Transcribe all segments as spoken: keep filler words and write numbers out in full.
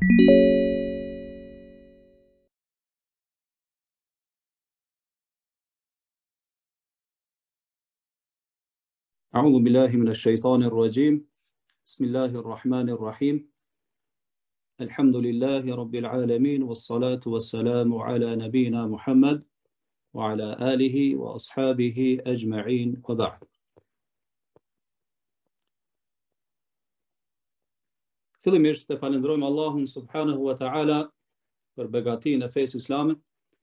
أعوذ بالله من الشيطان الرجيم. بسم الله الرحمن الرحيم. الحمد لله رب العالمين، والصلاة والسلام على نبينا محمد وعلى آله وأصحابه أجمعين، وبعد. Fillimisht të falenderojmë Allahun subhanahu wa ta'ala për begatinë e fesë islame.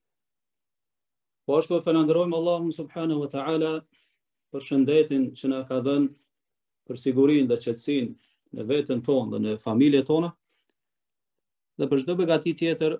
Po ashtu falenderojmë Allahun subhanahu wa ta'ala për shëndetin që na ka dhënë, për sigurinë dhe qetësinë në veten tonë dhe në familjet tona, dhe për çdo begati tjetër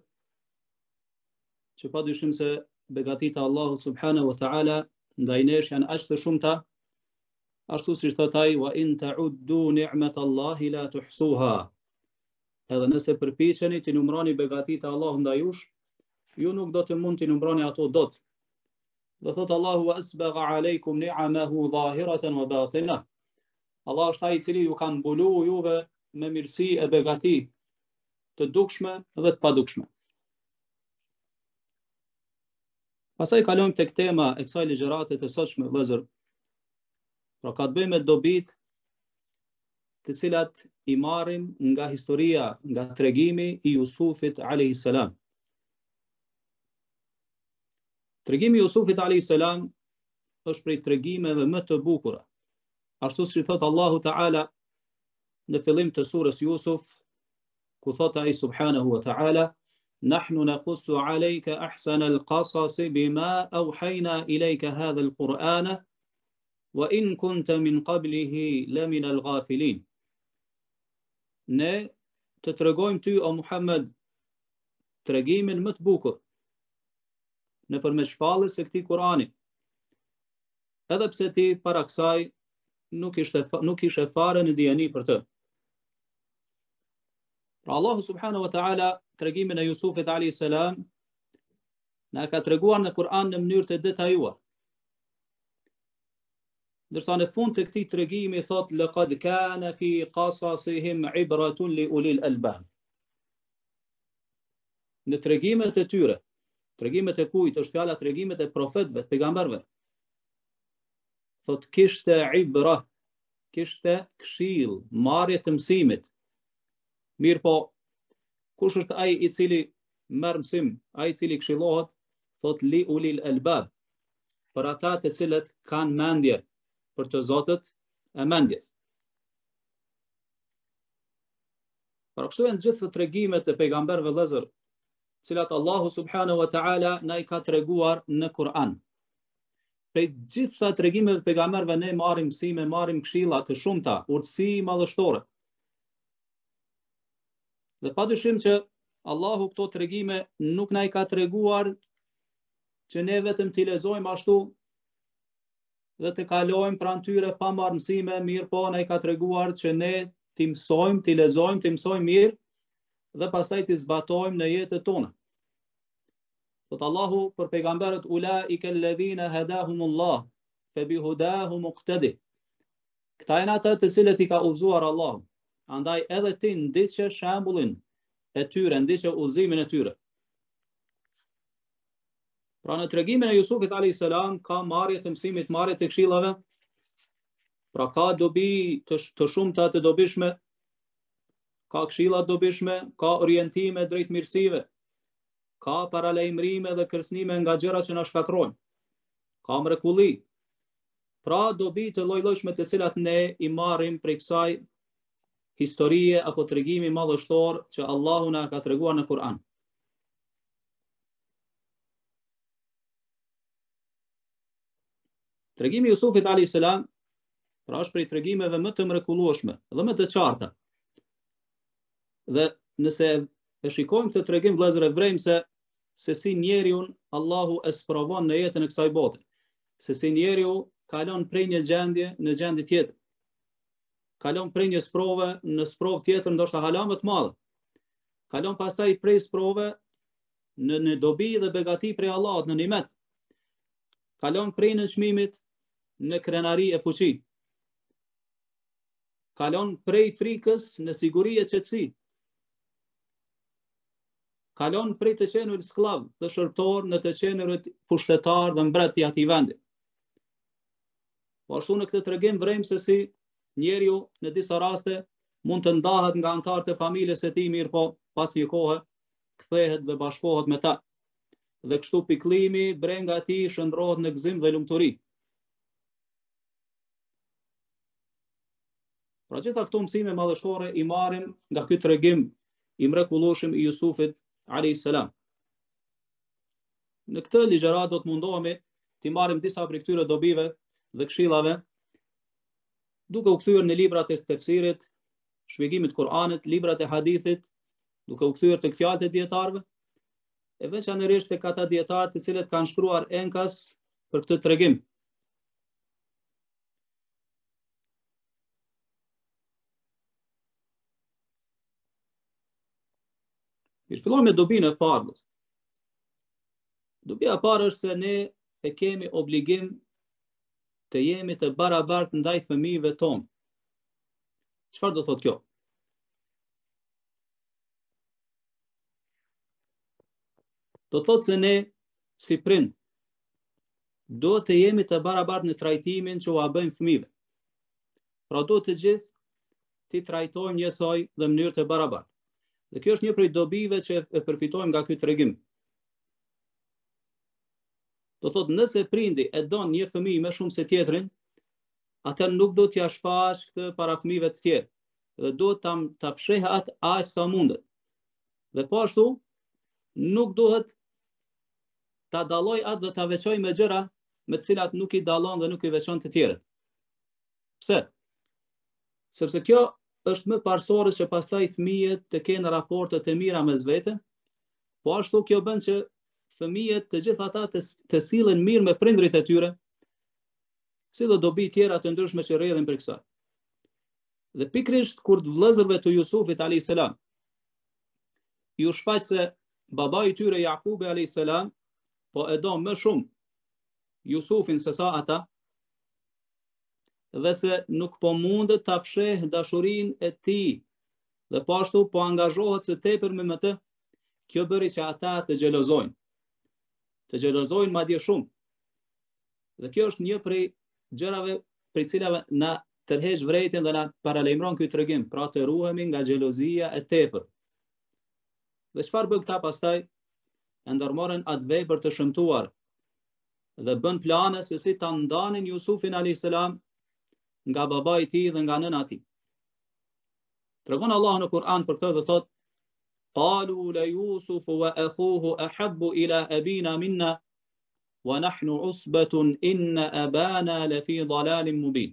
që padyshim se begatitë e Allahut subhanahu wa ta'ala ndaj nesh janë aq të shumta, ashtu siç thot ai: wa in ta'uddu ni'matallahi la tuhsuha. Edhe nëse përpiqeni të numëroni begatitë e Allahut ndaj jush, ju nuk do të mund të numëroni ato dot. Dhe thot Allahu: wa asbagha alaykum ni'amahu zahiratan wa batina. Allah është ai i cili ju ka mbuluar juve me mirësi e begati të dukshme dhe të padukshme. Pastaj kalojmë tek tema e kësaj ligjërate të sotshme, vëllezër. Pra ka të bëjë me dobit të cilat i marrim nga historia, nga tregimi i Jusufit alayhis salam. Tregimi i Jusufit alayhis salam është prej tregimeve më të bukura. Ashtu si thot Allahu Ta'ala në fillim të surës Jusuf, ku thot ai subhanahu wa ta'ala: nahnu naqussu alayka ahsana al-qasasi bima awhayna ilayka hadha al-Qur'ana wa in kunta min qablihi lamin al-ghafilin. Ne të tregojmë ty, o Muhammed, tregimin më të bukur nëpërmjet shpalljes së këtij Kur'ani, edhe pse ti para kësaj nuk ishte nuk ishe fare në dijeni për të. Pra Allahu subhanahu wa ta'ala tregimin e Jusufit alayhis salam na ka treguar në Kur'an në mënyrë të detajuar. Ndërsa në fund të këtij tregimi thot: laqad kana fi qasasihim ibratun li ulil albab. Në tregimet e tyre, tregimet e kujt është fjala, tregimet e profetëve, pejgamberëve, thot kishte ibra, kishte këshill, marrje të mësimit. Mirë po, kush është ai i cili merr mësim, ai i cili këshillohet? Thot li ulil albab, për ata të cilët kanë mendje, për të zotët e mendjes. Për kështu janë gjithë tregimet e pejgamberëve, vëllezër, cilat Allahu subhanahu wa ta'ala na i ka treguar në Kur'an. Prej gjitha tregimeve të pejgamberëve ne marrim mësime, marrim këshilla të shumta, urtësi madhështore. Dhe padyshim që Allahu këto tregime nuk na i ka treguar që ne vetëm t'i lexojmë ashtu dhe të kalojmë pranë tyre pa marrë mësime, mirë po na i ka treguar që ne t'i mësojmë, t'i lexojmë, t'i mësojmë mirë dhe pastaj t'i zbatojmë në jetën tonë. Thot Allahu për pejgamberët: ulaika alladhina hadahumullah fa bihudahu muqtadi. Këta janë ata të cilët i ka udhëzuar Allahu, andaj edhe ti ndiqe shembullin e tyre, ndiqe udhëzimin e tyre. Pra në tregimin e Jusufit alayhis salam ka marrje të mësimit, marrje të këshillave, pra ka dobi të, të shumta të dobishme, ka këshilla të dobishme, ka orientime drejt mirësive, ka paralajmërime dhe kërcënime nga gjëra që na shkatrojnë, ka mrekulli, pra dobi të lloj-llojshme të cilat ne i marrim prej kësaj historie apo tregimi madhështor që Allahu na ka treguar në Kur'an. Tregimi i Jusufit alayhis salam pra është prej tregimeve më të mrekullueshme dhe më të qarta. Dhe nëse e shikojmë këtë tregim, vëllezër, e vrejmë se se si njeriu Allahu e sprovon në jetën e kësaj bote, se si njeriu kalon prej një gjendje në gjendje tjetër, kalon prej një sprove në sprovë tjetër, ndoshta hala më të madhe, kalon pastaj prej sprove në, në dobi dhe begati prej Allahut, në nimet, kalon prej në çmimit në krenari e fuqi, kalon prej frikës në siguri e qetësi, kalon prej të qenurit sklav dhe shërptor në të qenurit pushtetar dhe mbret i atij vendi. Po ashtu në këtë tregim vrem se si njeriu në disa raste mund të ndahet nga anëtarët e familjes së tij, mirë po pas një kohe kthehet dhe bashkohet me ta. Dhe kështu pikëllimi brenga e tij shndrohet në gëzim dhe lumturi. Pra gjitha këto mësime madhështore i marrim nga ky tregim i mrekullueshëm i Jusufit alayhis salam. Në këtë ligjërat do të mundohemi të marrim disa prej këtyre dobive dhe këshillave, duke u kthyer në librat e tefsirit, shpjegimit Kur'anit, librat e hadithit, duke u kthyer tek fjalët e dietarëve, e veçanërisht tek ata dietarë të cilët kanë shkruar enkas për këtë tregim. Mirë, fillojmë me dobinë e parë. Dobia e parë është se ne e kemi obligim të jemi të barabartë ndaj fëmijëve tonë. Çfarë do thotë kjo? Do thotë se ne, si prind, do të jemi të barabartë në trajtimin që u bëjmë fëmijëve. Pra do të gjithë ti trajtojmë njësoj dhe në mënyrë të barabartë. Dhe kjo është një prej dobive që e përfitojmë nga ky tregim. Do thotë nëse prindi e don një fëmijë më shumë se tjetrin, atëherë nuk do t'ia shpash këtë para fëmijëve të tjerë, dhe do ta ta fshehë atë aq sa mundet. Dhe po ashtu nuk duhet ta dalloj atë dhe ta veçoj me gjëra me të cilat nuk i dallon dhe nuk i veçon të tjerët. Pse? Sepse kjo është më parsorës që pastaj fëmijët të kenë raporte të mira mes vete, po ashtu kjo bën që fëmijët të gjithë ata të, të sillen mirë me prindrit e tyre, si dhe dobi tjera të ndryshme që rrjedhin për kësaj. Dhe pikrisht kur të vëllezërve të Jusufit alayhis salam ju shfaq se babai i tyre Jakubi alayhis salam po e do më shumë Jusufin se sa ata, dhe se nuk po mundet ta fshehë dashurinë e tij, dhe po ashtu po angazhohet së tepër me të, kjo bëri që ata të xhelozojnë. Të xhelozojnë madje shumë. Dhe kjo është një prej gjërave prej cilave na tërheq vërejtjen dhe na paralajmëron ky tregim, pra të ruhemi nga xhelozia e tepër. Dhe çfarë bën këta pastaj? E ndërmarrën atë vepër të shëmtuar dhe bën plane se si ta ndanin Jusufin alayhis salam nga babai i tij dhe nga nëna e tij. Tregon Allahu në Kur'an për këtë dhe thotë: "Qalu la Yusufu wa akhuhu ahabbu ila abina minna wa nahnu usbatun inna abana la fi dalalin mubin."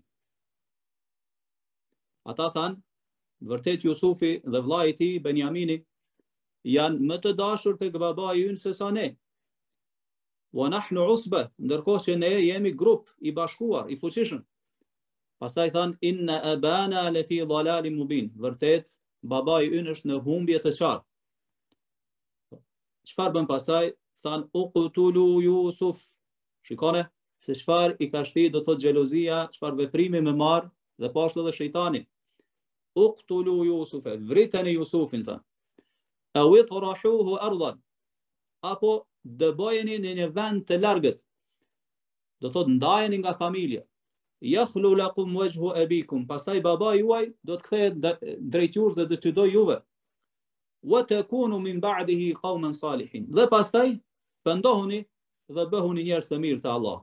Ata thanë, vërtet Jusufi dhe vllai i tij Benjamini janë më të dashur tek babai ynë se sa ne. Wa nahnu usba, ndërkohë që ne jemi grup i bashkuar, i fuqishëm. Pastaj thanë, inna abana la fi dalalin mubin. Vërtet babai ynë është në humbje të qartë. Çfarë bën pastaj? Thanë, uqtulu Yusuf. Shikone se çfarë i ka shti, do thotë xhelozia, çfarë veprimi më marr, dhe po ashtu edhe shejtani. Uqtulu Yusuf, vriteni Jusufin thanë. Aw itrahuhu ardan, apo dëbojeni në një vend të largët. Do thotë ndajeni nga familja. Yakhlu lakum wajhu abikum, pastaj babai juaj do të kthehet drejt jush dhe do t'ju doj juve. Wa takunu min ba'dihi qauman salihin. Dhe pastaj pendohuni dhe bëhuni njerëz të mirë të Allah.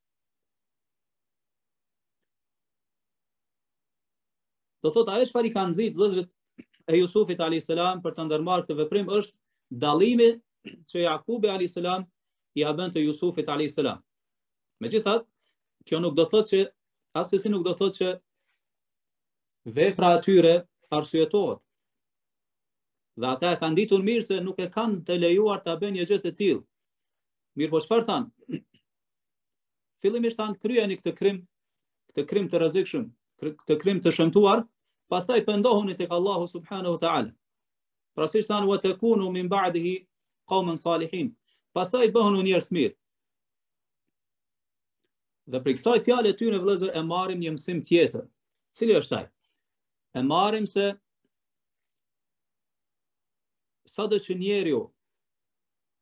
Do thotë ajo çfarë i kanë nxit vëllezërit e Jusufit alayhis salam për të ndërmarrë këtë veprim është dallimi që Jakubi alayhis salam i ia bën të Jusufit alayhis salam. Megjithatë, kjo nuk do thotë që asnjësi nuk do thotë që vepra e tyre arsyetohet. Dhe ata e kanë ditur mirë se nuk e kanë të lejuar ta bëjnë një gjë të tillë. Mirë, po çfarë thanë? Fillimisht thanë kryeni këtë krim, këtë krim të rrezikshëm, këtë krim të shëmtuar, pastaj pendohuni tek Allahu subhanahu wa ta'ala. Pra si thanë, wa takunu min ba'dihi qauman salihin. Pastaj bëhuni njerëz mirë. Dhe për kësaj fjale ty në vëllezër e marrim një mësim tjetër. Cili është ai? E marrim se sado që njeriu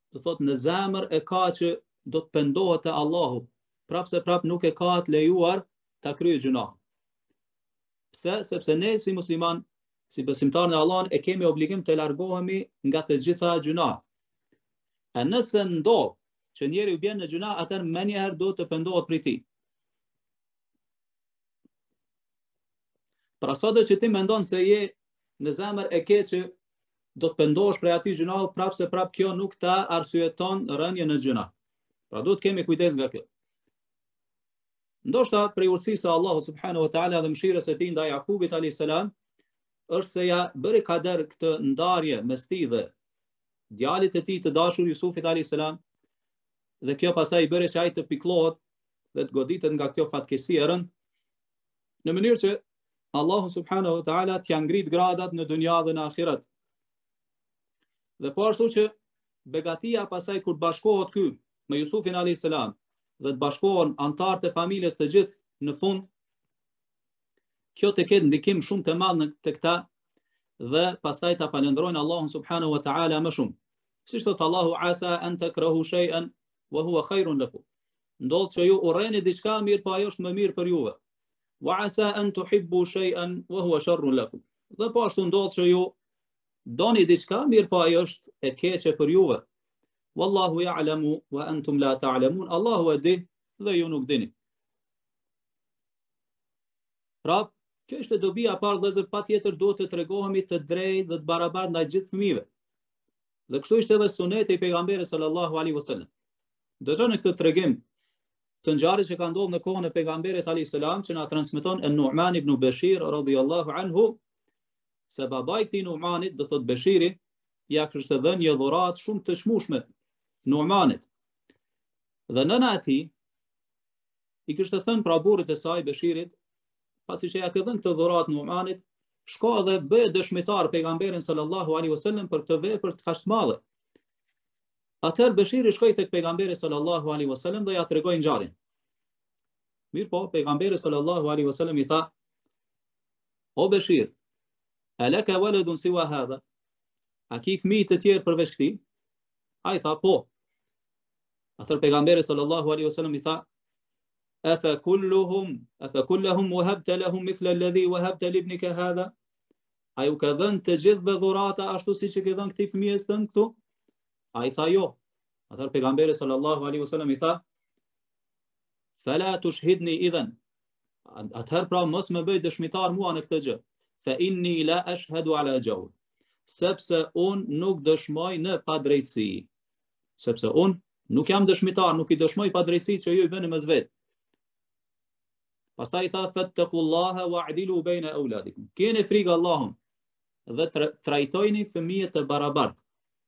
do thot në zemër e ka që do të pendohet te Allahu, prapë se prapë nuk e ka të lejuar ta kryejë gjuna. Pse? Sepse ne si musliman, si besimtar në Allah, e kemi obligim të largohemi nga të gjitha gjunat. E nëse ndodh që njeri u bjen në gjuna, atër më njëherë do të pendohet prej tij. Pra sado që ti mendon se je në zemër e ke që do të pendohesh prej atij gjunahut, prapë se prapë kjo nuk ta arsyeton rënien në gjuna. Pra duhet kemi kujdes nga kjo. Ndoshta prej urtësisë së Allahut subhanahu wa taala dhe mëshirës së tij ndaj Jakubit alayhis salam është se ja bëri kader këtë ndarje mes tij dhe djalit të tij të dashur Jusufit alayhis salam, dhe kjo pastaj i bëri që ai të pikëllohet dhe të goditet nga kjo fatkeqësi e rënd, në mënyrë që Allahu subhanahu wa taala t'ia ngrit gradat në dunja dhe në ahiret. Dhe po ashtu që begatia pasaj kur bashkohet ky me Jusufin alayhis salam dhe të bashkohen antarët e familjes të gjithë në fund, kjo të ketë ndikim shumë të madh në të këta dhe pastaj ta falënderojnë Allahun subhanahu wa taala më shumë. Siç thot Allahu, asa an takrahu shay'an wa huwa khairun lakum. Ndodh që ju urreni diçka mirë, po ajo është më mirë për juve. Wa asa an tuhibbu shay'an wa huwa sharrun lakum. Dhe po ashtu ndodh që ju doni diçka mirë, po ajo është e keqe për juve. Wallahu ya'lamu wa antum la ta'lamun. Allahu e di dhe ju nuk dini. Pra, kjo është dobia e parë, dhe patjetër duhet të tregohemi të drejtë dhe të barabartë ndaj gjithë fëmijëve. Dhe kështu ishte edhe suneti i pejgamberit sallallahu alaihi wasallam. Dëgjoni këtë tregim të ngjarjes që ka ndodhur në kohën e pejgamberit alayhis salam, që na transmeton an-Nu'man ibn Bashir radhiyallahu anhu, se babai i këtij Nu'manit, do thot Bashiri, ja kishte dhënë një dhuratë shumë të çmueshme Nu'manit. Dhe nëna e tij i kishte thënë pra burrit e saj Bashirit, pasi që ja ka dhënë këtë dhuratë Nu'manit, shko dhe bëj dëshmitar pejgamberin sallallahu alaihi wasallam për këtë vepër të kaq të madhe. Atëherë Bashiri shkoi tek pejgamberi sallallahu alaihi wasallam dhe ja tregoi ngjarjen. Mirë po, pejgamberi sallallahu alaihi wasallam i tha: O Bashir, alaka waladun siwa hadha? A ki fëmijë të tjerë përveç këtij? Ai tha po. Atëherë pejgamberi sallallahu alaihi wasallam i tha: Afa kulluhum afa kulluhum wahabta lahum mithla alladhi wahabta li ibnika hadha? Ai u ka dhënë të gjithëve dhurata ashtu siç e ke dhënë këtij fëmijës tënd këtu? Ai tha jo. Atëherë pejgamberi sallallahu alaihi wasallam i tha: Fala tushhidni idhan. Atëherë pra mos më bëj dëshmitar mua në këtë gjë. Fa inni la ashhadu ala jawr. Sepse un nuk dëshmoj në padrejtësi. Sepse un nuk jam dëshmitar, nuk i dëshmoj padrejtësitë që ju i bëni mes vetë. Pastaj i tha: Fattaqullaha wa'dilu baina auladikum. Keni frikë Allahun dhe trajtojni fëmijët të barabartë.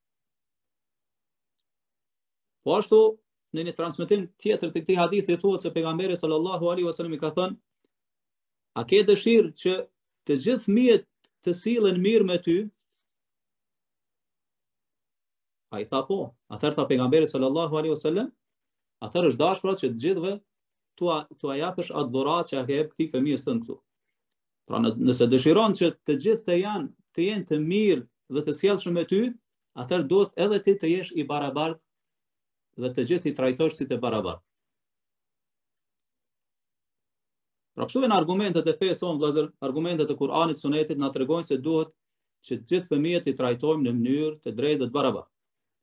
Po ashtu, në një transmetim tjetër të këtij hadithi thuhet se pejgamberi sallallahu alaihi wasallam i ka thënë: A ke dëshirë që të gjithë fëmijët të sillen mirë me ty? Ai tha po. Atëherë tha pejgamberi sallallahu alaihi wasallam: Atëherë është dashur që të gjithëve tua tua japësh atë dhuratë që a ke jep këtij fëmijës tënd këtu. Pra nëse dëshiron që të gjithë të janë të jenë të mirë dhe të sjellshëm me ty, atëherë duhet edhe ti të jesh i barabartë dhe të gjithë i trajtosh si të barabartë. Pra kështu janë argumentet e fesë sonë, vëllezër, argumentet e Kur'anit, Sunetit na tregojnë se duhet që të gjithë fëmijët i trajtojmë në mënyrë të drejtë dhe të barabartë.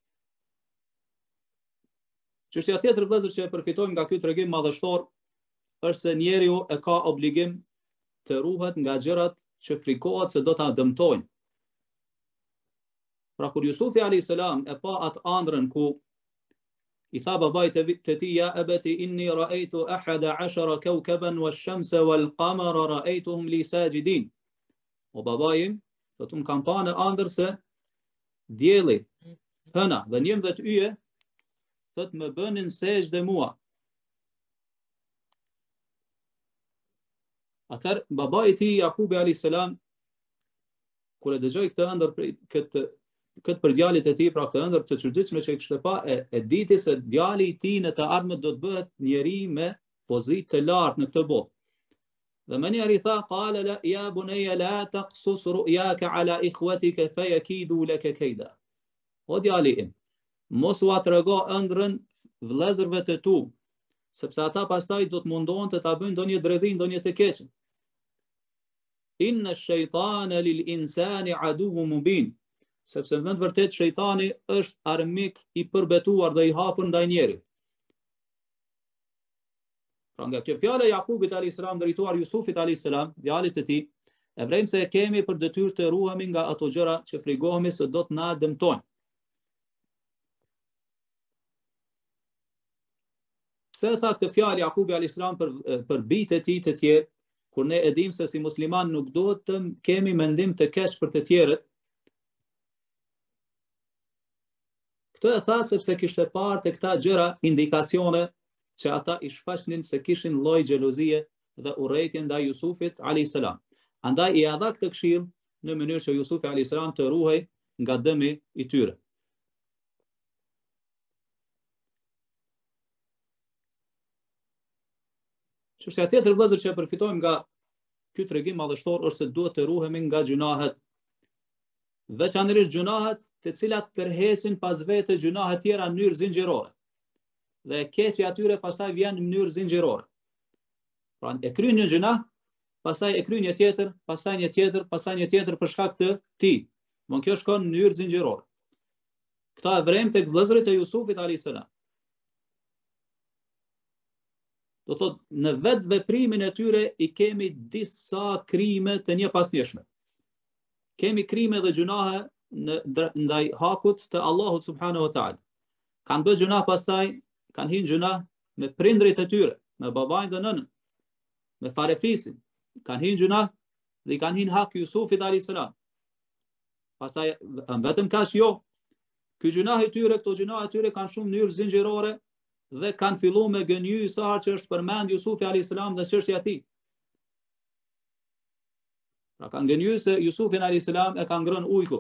Çështja tjetër, vëllezër, që e përfitojmë nga ky tregim madhështor është se njeriu e ka obligim të ruhet nga gjërat që frikohet se do ta dëmtojnë. Pra kur Jusufi alayhis salam e pa atë ëndrrën ku i tha babait të tij: Ja abati inni ra'aytu ahada ashara kawkaban wash-shamsa wal-qamara ra'aytuhum li sajidin. O babai, thotë un kam pa në ëndër se dielli, hëna dhe njëmbët yje thotë më bënin sejdë mua. Atëherë babai i tij Jakubi alayhis salam kur e dëgjoi këtë ëndër këtë këtë për djalit e tij, pra këtë ëndër të çuditshme që kishte pa, e, e diti se djali i tij në të ardhmen do të bëhet njeri me pozitë të lartë në këtë botë. Dhe më njëri tha: Qala la ya bunayya la taqsus ru'yaka ala ikhwatika fayakidu laka kayda. O djali im, mos u atrego ëndrrën vëllezërve të tu, sepse ata pastaj do të mundohen të ta bëjnë ndonjë dredhin, ndonjë të keq. Inna ash-shaytana lil-insani aduwwun mubin, sepse në të vërtetë shejtani është armik i përbetuar dhe i hapur ndaj njerit. Pra nga kjo fjala e Jakubit alayhis salam drejtuar Jusufit alayhis salam, djalit të tij, e vrejmë se kemi për detyrë të ruhemi nga ato gjëra që frigohemi se do të na dëmtojnë. Pse tha këtë fjalë Jakubi alayhis salam për për bijtë e tij të tjerë, kur ne e dim se si musliman nuk duhet të kemi mendim të keq për të tjerët? Këtë e tha sepse kishte parë të këta gjëra indikacione që ata i shfaqnin se kishin lloj xhelozie dhe urrëtie ndaj Jusufit alayhis salam. Andaj i dha këtë këshill në mënyrë që Jusufi alayhis salam të ruhej nga dëmi i tyre. Çështja tjetër vëllezër që përfitojmë nga ky tregim madhështor është se duhet të ruhemi nga gjunahet, veçanërisht gjunahet të cilat tërheqin pas vete gjunahet tjera në mënyrë zinxhirore. Dhe keqja atyre pastaj vjen në mënyrë zinxhirore. Pra e kryen një gjunah, pastaj e kryen një tjetër, pastaj një tjetër, pastaj një tjetër për shkak të tij. Mon kjo shkon në mënyrë zinxhirore. Këta e vrem tek vëllezërit e Jusufit alayhis salam. Do thot, në vetë veprimin e tyre i kemi disa krime të një pasnjëshme. Kemi krime dhe gjunahe në ndaj hakut të Allahut subhanahu wa taala. Kanë bërë gjunah pastaj, kanë hinë gjunah me prindrit e tyre, me babain dhe nënën, me farefisin. Kanë hinë gjunah dhe i kanë hinë hak Jusufit alayhis salam. Pastaj vetëm kaq jo. Ky gjunah i tyre, këto gjunah e tyre kanë shumë mënyrë zinxhirore dhe kanë filluar me gënjy sa që është përmend Jusufi alayhis salam dhe çështja e tij. Pra kanë gënjy se Jusufin alayhis salam e kanë ngrënë ujku.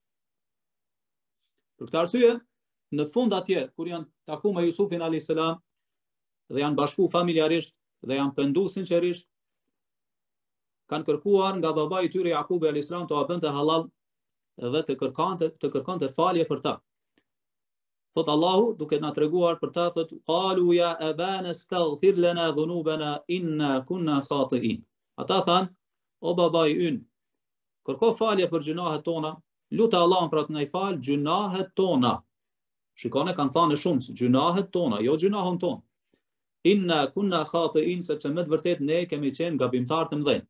Për këtë arsye, në fund atje, kur janë takuar me Jusufin alayhis salam dhe janë bashku familjarisht dhe janë pendu sinqerisht, kanë kërkuar nga babai i tyre Jakubi alayhis salam të bënte halal dhe të kërkonte të kërkonte falje për ta. Thot Allahu, duke na treguar për ta, thot qalu ya abana astaghfir lana dhunubana inna kunna khati'in. Ata than, o babai ynë, kërko falje për gjunahet tona, lutë Allahun për të na i fal gjunahet tona. Shikone kanë thënë shumë, gjunahet tona, jo gjunahun ton. Inna kunna khati'in, sepse me të vërtetë ne kemi qenë gabimtar të mëdhenj.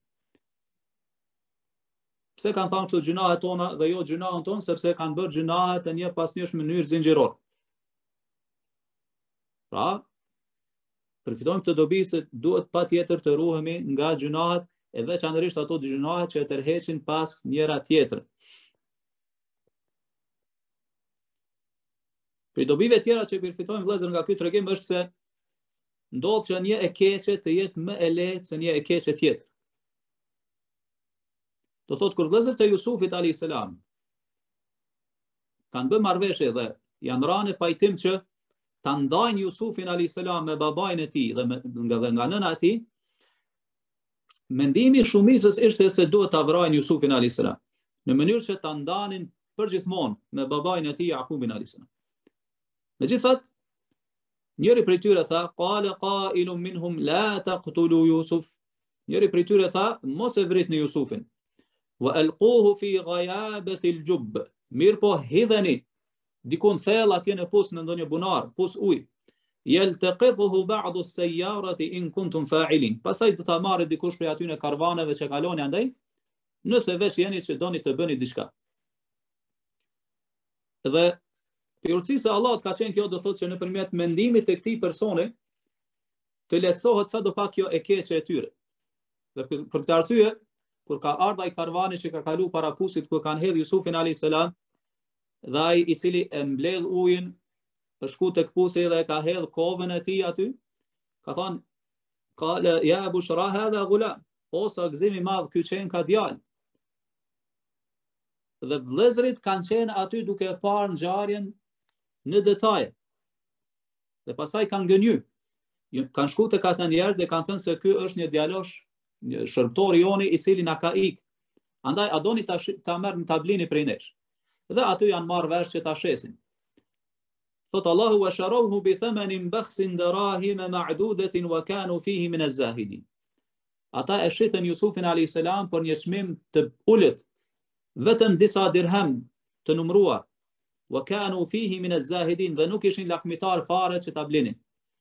Pse kanë thënë këto gjunahet tona dhe jo gjunahun ton? Sepse kanë bërë gjunahet në një pasnjëshme mënyrë zinxhirore. Pra, përfitojmë këtë dobi se duhet patjetër të ruhemi nga gjunahet, e veçanërisht ato gjunahet që e tërheqin pas njëra tjetrën. Për dobive tjera që përfitojmë vëllezër nga ky tregim është se ndodh që një e keqe të jetë më e lehtë se një e keqe tjetër. Do thotë kur vëllezërit e Jusufit alayhis salam kanë bërë marrëveshje dhe janë rënë në pajtim që ta ndajnë Jusufin alayhis salam me babain e tij dhe me, nga dhe nga nëna e tij, mendimi i shumicës ishte se duhet ta vrojnë Jusufin alayhis salam në mënyrë që ta ndanin përgjithmonë me babain e tij Jakubin alayhis salam. Megjithatë, njëri prej tyre tha, qala qailun minhum la taqtulu Yusuf. Njëri prej tyre tha, mos e vritni Jusufin. Wa alquhu fi ghayabati al-jubb. Mirë po hidheni dikun thellë atje në pus në ndonjë bunar, pus ujë. Yaltaqithu ba'du as-sayyarati in kuntum fa'ilin. Pastaj do ta marrë dikush prej aty në karvaneve që kaloni andaj, nëse veç jeni që doni të bëni diçka. Dhe pirësisë e Allahut ka qenë kjo, do thotë që nëpërmjet mendimit të këtij personi të lehtësohet sa do pak kjo e keqe e tyre. Dhe për, për këtë arsye, kur ka ardhur ai karvani që ka kalu para pusit ku kanë hedhur Jusufin alayhis salam, dhe ai i cili e mbledh ujin, është shku tek pusi dhe ka hedh kovën e tij aty, ka thënë, qala ya bushra hadha ghulam, o sa gëzim i madh ky qen ka djalë. Dhe vëllezërit kanë qenë aty duke parë ngjarjen në detaje. Dhe pastaj kanë gënjy. Kanë shku tek ata njerëz dhe kanë thënë se ky është një djalosh, një shërbëtor i joni i cili na ka ik. Andaj a doni ta ta merr në tablini prej nesh. Dhe aty janë marrë vesh që ta shesin. Thot Allahu wa sharawhu bi thamanin bakhsin dirahim ma'dudatin wa kanu fihi min az-zahidin. Ata e shitën Jusufin alayhis salam për një çmim të ulët, vetëm disa dirham të numëruar, wa kanu fihi min az-zahidin, dhe nuk ishin lakmitar fare që ta blinin.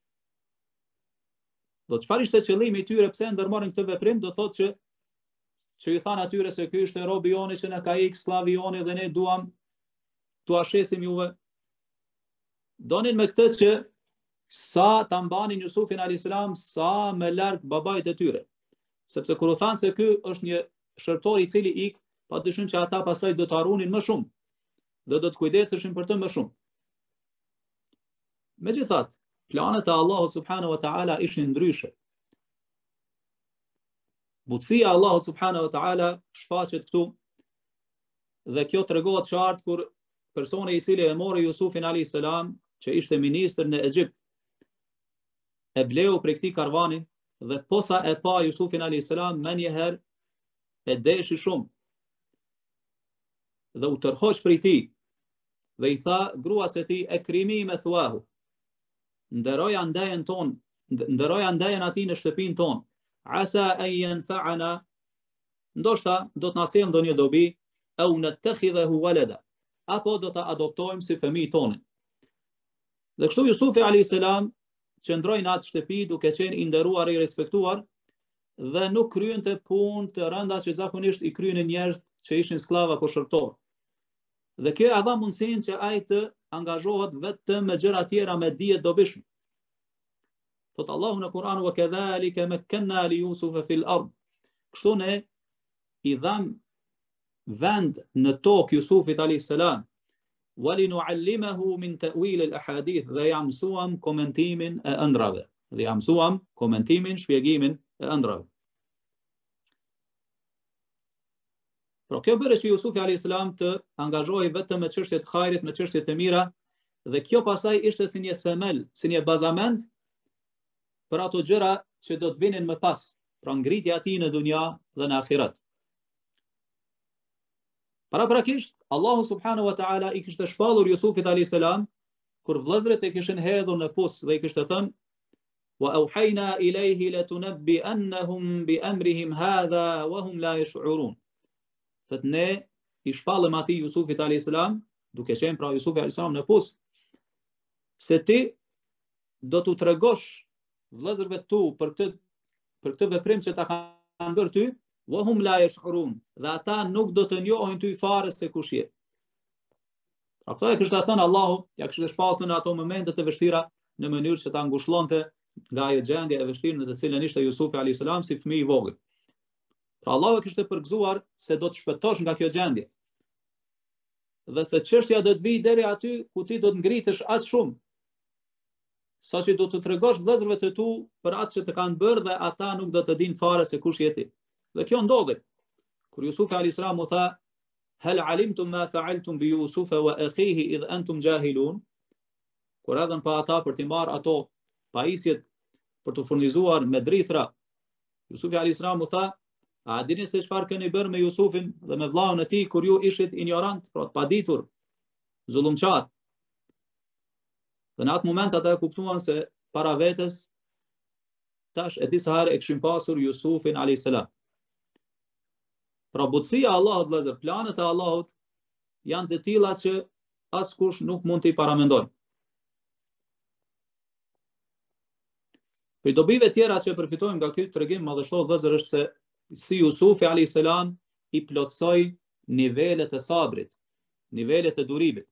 Do çfarë ishte qëllimi i tyre pse ndërmarrin këtë veprim? Do thotë që që i thanë atyre se ky është robi joni që na ka ik, sklavi joni, dhe ne duam t'u ashesim juve. Donin me këtë që sa ta mbanin Jusufin alayhis salam sa më larg babait e tyre. Sepse kur u thanë se ky është një shërtor i cili ik, padyshim që ata pastaj do të harrunin më shumë dhe do të kujdeseshin për të më shumë. Megjithatë, planet e Allahut subhanahu wa taala ishin ndryshe. Butësia e Allahut subhanahu wa taala shfaqet këtu, dhe kjo tregohet qartë kur personi i cili e mori Jusufin alayhis salam, që ishte ministër në Egjipt, e bleu prej këtij karvani, dhe posa e pa Jusufin alayhis salam më njëherë e deshi shumë dhe u tërhoq prej tij dhe i tha gruas së tij, e krimi me thuahu, nderoja ndajen ton, nderoja ndajen atij në shtëpinë ton, asa an yanfa'ana, ndoshta do të na sjellë ndonjë dobi, au nattakhidhahu walada, apo do ta adoptojmë si fëmijë tonë. Dhe kështu Jusufi alayhis salam qëndroi në atë shtëpi duke qenë i nderuar, i respektuar, dhe nuk kryente punë të rënda që zakonisht i kryenin njerëz që ishin skllav apo shërtor. Dhe kjo e dha mundësinë që ai të angazhohet vetëm me gjëra tjera me dije dobishme. Thot Allahu në Kur'an, wa kadhalika makkanna li Yusufa fil ard. Kështu ne i dham vend në tokë Jusufit alayhis salam, wa linu'allimahu min ta'wil al-ahadith, dhe ja mësuam komentimin e ëndrave, dhe ja mësuam komentimin, shpjegimin e ëndrave. Por kjo bëri që Jusufi alayhis salam të angazhohej vetëm me çështje të hajrit, me çështje të mira, dhe kjo pastaj ishte si një themel, si një bazament për ato gjëra që do të vinin më pas, pra ngritja e tij në dunja dhe në ahiret. Paraprakisht, Allahu subhanahu wa ta'ala i kishte shpallur Jusufit alayhis salam kur vëllezërit e kishin hedhur në pus dhe i kishte thënë, wa awhayna ilayhi latunabbi'annahum bi amrihim hadha wa hum la yash'urun. Thot ne i shpallëm atij Jusufit alayhis salam, duke qenë pra Jusufi alayhis salam në pus, se ti do t'u tregosh vëllezërve tu për këtë për këtë veprim që ta kanë bërë ty, wa hum la yash'urun, dhe ata nuk do të njohin ty fare se kush je. Pra këto e kishte thënë Allahu, ja kishte shpallur në ato momente të vështira në mënyrë që ta ngushëllonte nga ajo gjendje e vështirë në të cilën ishte Jusufi alayhis salam si fëmijë i vogël. Pra Allahu e kishte përgëzuar se do të shpëtosh nga kjo gjendje, dhe se çështja do të vijë deri aty ku ti do të ngritesh aq shumë, saqë do të tregosh vëllezërve të tu për atë që të kanë bërë dhe ata nuk do të dinë fare se kush je ti. Dhe kjo ndodhi. Kur Jusufi alayhis salam u tha, hal alimtum ma fa'altum bi Yusufa wa akhihi idh antum jahilun, kur erdhën pa ata për t'i marrë ato pajisjet për të furnizuar me drithra, Jusufi alayhis salam u tha, a dini se çfarë keni bërë me Jusufin dhe me vllahun e tij kur ju ishit ignorant, pra të paditur, zullumçar. Dhe në atë moment ata e kuptuan se para vetes tash e disa herë e kishin pasur Jusufin alayhis salam. Pra butësia e Allahut, vëllezër, planet e Allahut janë të tilla që askush nuk mund t'i paramendojë. Për dobive tjera që përfitojmë nga ky tregim madhështor, vëllezër, është se si Jusufi alayhis salam i plotsoi nivelet e sabrit, nivelet e durimit.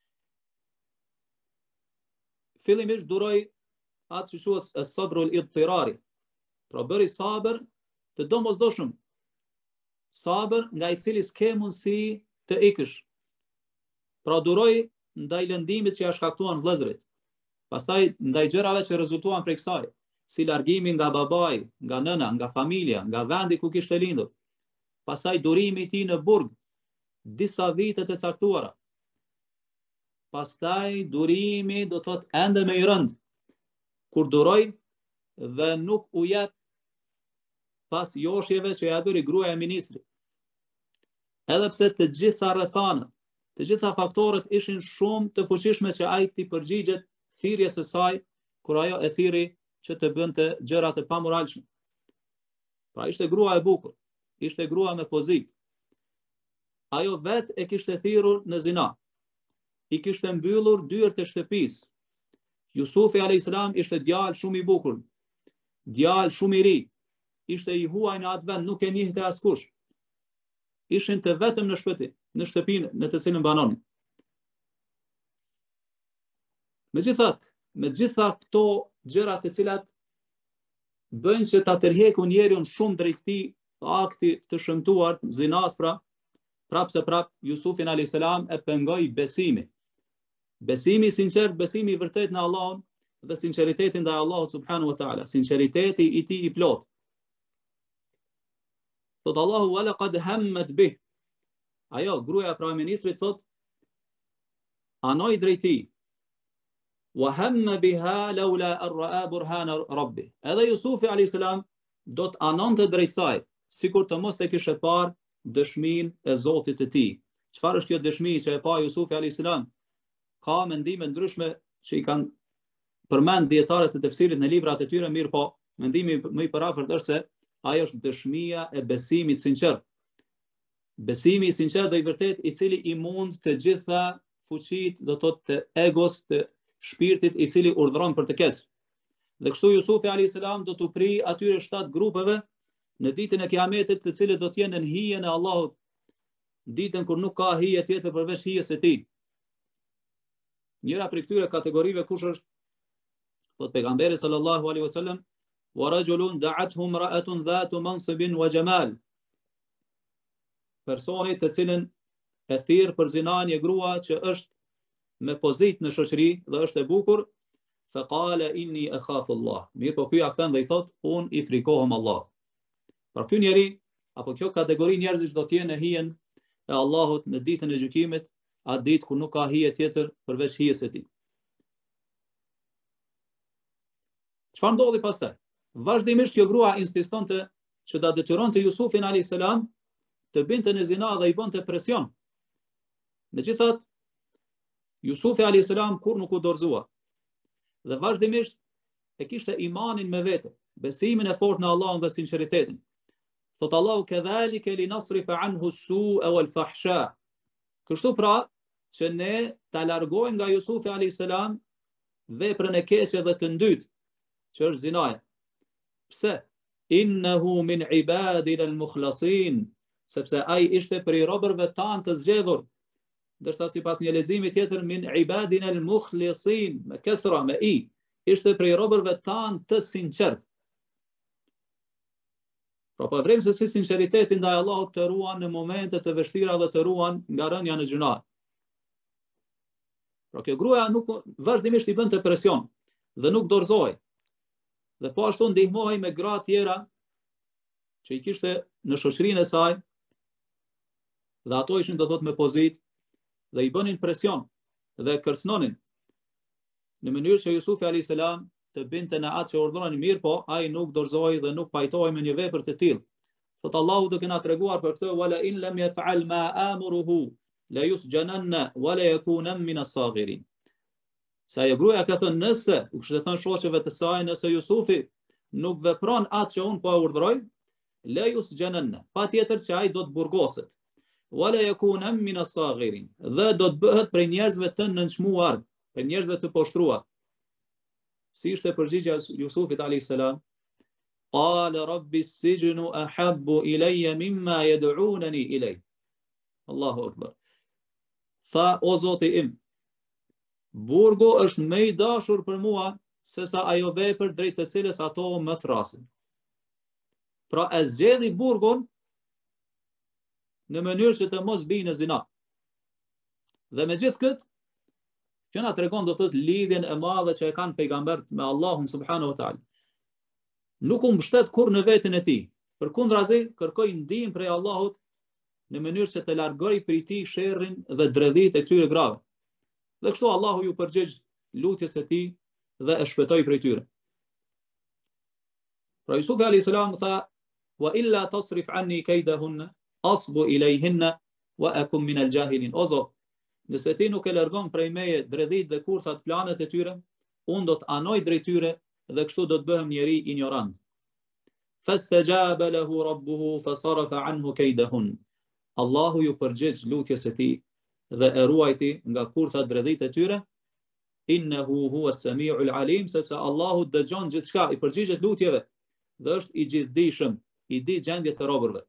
Fillimisht duroi atë që quhet as-sabrul idtirari. Pra bëri sabër të domosdoshëm, sabër nga i cili s'ke mundësi të ikësh. Pra duroi ndaj lëndimit që ja shkaktuan vëllezërit, pastaj ndaj gjërave që rezultuan prej kësaj, si largimi nga babai, nga nëna, nga familja, nga vendi ku kishte lindur, pastaj durimi i tij në burg disa vite të caktuara, pastaj durimi do të thotë ende më i rënd, kur duroi dhe nuk u jep pas joshjeve që ja bëri gruaja e ministrit. Edhe pse të gjitha rrethanët, të Të gjitha faktorët ishin shumë të fuqishme që ai t'i përgjigjet thirrjes së saj kur ajo e thirri që të bënte gjëra të pamoralshme. Pra ishte grua e bukur, ishte grua me pozitë. Ajo vet e kishte thirrur në zina. I kishte mbyllur dyert e shtëpisë. Jusufi alayhis salam ishte djalë shumë i bukur, djalë shumë i ri. Ishte i huaj në atë vend, nuk e njihte askush. Ishin të vetëm në shtëpi, në shtëpinë në të cilën banonin. Megjithatë, me gjitha këto gjëra të cilat bëjnë që ta tërheku njeriun shumë drejt këtij akti të shëmtuar, zinas pra, prapse prap Jusufin alayhis salam e pengoi besimi. Besimi i sinqert, besimi i vërtet në Allahun dhe sinqeriteti ndaj Allahut subhanahu wa taala, sinqeriteti i tij i plot. Thot Allahu wa laqad hammat bih. Ajo gruaja e praministrit thot anoi drejt tij. Wa hamma biha laula an ra'a burhana rabbih. Edhe Jusufi alayhis salam do të anonte drejt saj, sikur të mos e kishte parë dëshminë e Zotit të tij. Çfarë është kjo dëshmi që e pa Jusufi alayhis salam? Ka mendime ndryshme që i kanë përmend dietarët e tefsirit në librat e tyre, mirë po, mendimi më i përafërt është se ajo është dëshmia e besimit sinqert. Besimi i sinqert dhe i vërtet i cili i mund të gjitha fuqitë, do të thotë të egos, të shpirtit i cili urdhëron për të keq. Dhe kështu Jusufi alayhis salam do t'u pri atyre shtat grupeve në ditën e Kiametit, të cilët do të jenë në hijen e Allahut, ditën kur nuk ka hije tjetër përveç hijes së tij. Njëra prej këtyre kategorive kush është? Thot pejgamberi sallallahu alaihi wasallam, wa rajulun da'athu imra'atun dhatu mansibin wa jamal. Personi të cilën e thirr për zina një grua që është me pozitë në shoqëri dhe është e bukur, fa qala inni akhafu Allah. Mirë po ky ja kthen dhe i thot, un i frikohem Allah. Për ky njeri apo kjo kategori njerëzish do të jenë në hijen e Allahut në ditën e gjykimit, atë ditë kur nuk ka hije tjetër përveç hijes së tij. Çfarë ndodhi pastaj? Vazhdimisht kjo grua insistonte që ta detyronte Jusufin alayhis salam të binte në zina dhe i bënte presion. Megjithatë, Jusufi alayhis salam kur nuk u dorëzua. Dhe vazhdimisht e kishte imanin me vete, besimin e fortë në Allahun dhe sinqeritetin. Thot Allahu kedhalika linasrifa anhu as-su'a wal-fahsha. Kështu pra që ne ta largojmë nga Jusufi alayhis salam veprën e keqe dhe të ndytë, që është zinaja. Pse? Innehu min ibadina al-mukhlasin, sepse ai ishte prej robërve tanë të zgjedhur. Ndërsa sipas një leximi tjetër min ibadina al-mukhlisin, me kesra, me i, ishte prej robërve tanë të sinqert. Pra po vrem se si sinqeriteti ndaj Allahut të ruan në momente të vështira dhe të ruan nga rënja në gjuna. Pra kjo gruaja nuk vazhdimisht i bënte presion dhe nuk dorëzohej. Dhe po ashtu ndihmohej me gra tjera që i kishte në shoqërinë e saj, dhe ato ishin do thot me pozitë dhe i bënin presion dhe kërcënonin në mënyrë që Jusufi alayhis salam të binte në atë që urdhëronin, mirë po ai nuk dorëzohej dhe nuk pajtohej me një vepër të tillë. Thot Allahu duke na treguar për këtë, wala in lam yaf'al ma amuruhu la yusjananna wala yakuna min as-saghirin. Sa e gruaja ka thënë, nëse u kishte thënë shoqëve të saj, nëse Jusufi nuk vepron atë që unë po e urdhëroj, la yusjananna, patjetër që ai do të burgoset. Wala yakuna min as-saghirin, dhe do të bëhet prej njerëzve të nënçmuar, prej njerëzve të poshtruar. Si ishte përgjigjja e Jusufit alayhis salam? Qala rabbi as-sijnu ahabbu ilayya mimma yad'unani ilay. Allahu akbar. Tha, o Zoti im, burgu është më i dashur për mua se sa ajo vepër drejt të cilës ato më thrasin. Pra e zgjedhi burgun në mënyrë që të mos bijë në zina. Dhe me gjithë këtë, që na tregon do thot lidhjen e madhe që e kanë pejgambert me Allahun subhanahu wa taala. Nuk u mbështet kurrë në veten e tij, përkundrazi kërkoi ndihmë prej Allahut në mënyrë që të largoj prej tij sherrin dhe dredhitë e këtyre grave. Dhe kështu Allahu ju përgjigj lutjes së tij dhe e shpëtoi prej tyre. Pra Jusufi alayhis salam tha, wa illa tasrif anni kaydahunna asbu ilayhinna wa akum min al-jahilin. O Zot, nëse ti nuk e largon prej meje dredhit dhe kurthat planet e tyre, unë do të anoj drejt tyre dhe kështu do të bëhem njeri ignorant. Fastajaba lahu rabbuhu fasarafa anhu kaydahun. Allahu ju përgjigj lutjes së tij dhe e ruajti nga kurthat dredhit e tyre. Innehu huwa as-sami'ul alim, sepse Allahu dëgjon gjithçka, i përgjigjet lutjeve dhe është i gjithdijshëm, i di gjendjet e robërve.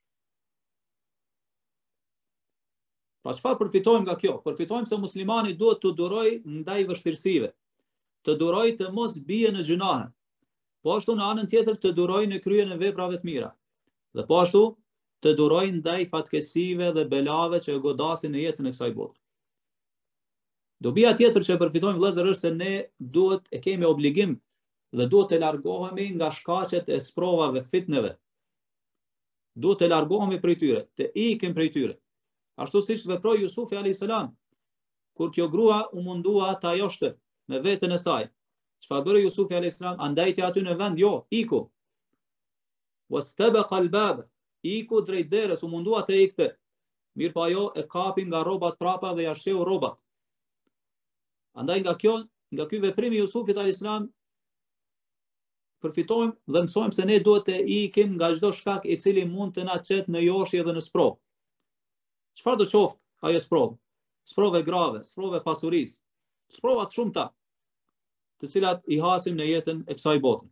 Pra çfarë përfitojmë nga kjo? Përfitojmë se muslimani duhet të durojë ndaj vështirësive, të durojë të mos bie në gjunahe, po ashtu në anën tjetër të durojë në kryen e veprave të mira, dhe po ashtu të durojë ndaj fatkeqësive dhe belave që e godasin në jetën e kësaj bote. Dobia tjetër që përfitojmë vëllezër është se ne duhet e kemi obligim dhe duhet të largohemi nga shkaqet e sprovave, fitneve. Duhet të largohemi prej tyre, të ikim prej tyre. Ashtu siç veproi Jusufi alayhis salam, kur kjo grua u mundua ta ajoshte me veten e saj. Çfarë bëri Jusufi alayhis salam? Andajti aty në vend, jo, iku. Wastabaqa al-bab, iku drejt derës, u mundua të ikte. Mirë po ajo e kapi nga rrobat prapa dhe ja sheu rrobat. Andaj nga kjo, nga ky veprim i Jusufit alayhis salam, përfitojmë dhe mësojmë se ne duhet të ikim nga çdo shkak i cili mund të na çet në joshje dhe në sprovë. Çfarë do qoftë ajo sprovë? Sprovë grave, sprovë pasurisë, sprova të shumta, të cilat i hasim në jetën e kësaj bote.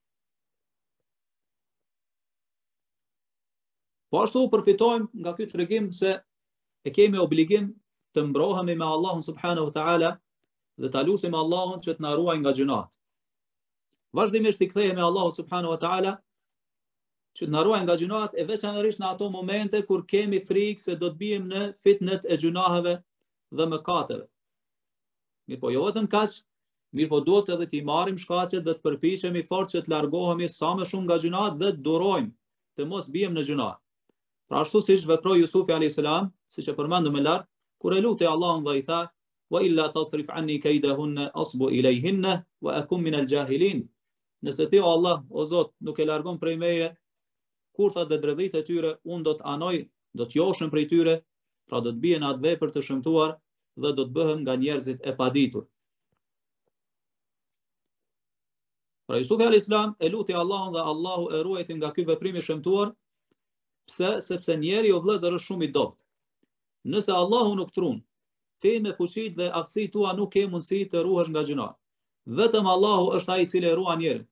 Po ashtu përfitojmë nga ky tregim se e kemi obligim të mbrohemi me Allahun subhanahu wa taala dhe ta lutim Allahun që të na ruaj nga gjunat. Vazhdimisht i kthehemi Allahut subhanahu wa taala që të na ruaj nga gjunat, e veçanërisht në ato momente kur kemi frikë se do të bijmë në fitnet e gjunaheve dhe mëkateve. Mirë po jo vetëm kaq, mirë po duhet edhe t'i marrim shkaqet dhe të përpiqemi fort që të largohemi sa më shumë nga gjunat dhe të durojmë të mos bijmë në gjunat. Pra ashtu siç veproi Jusufi alayhis salam, siç e përmendëm më lart, kur e luti Allahun dhe i tha: "Wa illa tasrif anni kaydahunna asbu ilayhinna wa akun min al-jahilin." Nëse ti o Allah, o Zot, nuk e largon prej meje kurthat dhe dredhit e tyre, unë do të anoj, do të joshem prej tyre, pra do të bien atë vepër të shëmtuar dhe do të bëhem nga njerëzit e paditur. Pra Jusufi alayhis salam e luti Allahun dhe Allahu e ruajti nga ky veprim i shëmtuar. Pse? Sepse njeri o vëllezër është shumë i dobët. Nëse Allahu nuk trun, ti me fuqitë dhe aftësitë tua nuk ke mundësi të ruhesh nga gjuna. Vetëm Allahu është ai i cili e ruan njerin.